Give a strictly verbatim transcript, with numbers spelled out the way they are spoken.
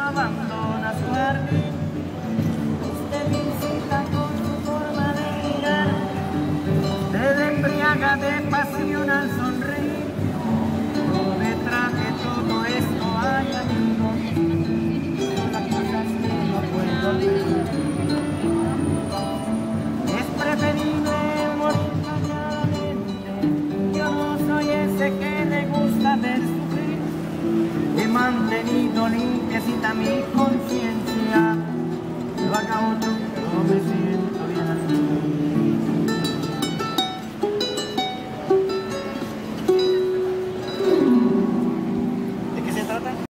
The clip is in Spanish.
abandona su jardín. Usted visita con su forma de mirar, se embriaga de pasión al sonreír. Pero detrás de todo esto hay amigos, las cosas que no puedo olvidar. Es preferible morir calladamente. Yo no soy ese que le gusta ver sufrir. He mantenido limpiecita mi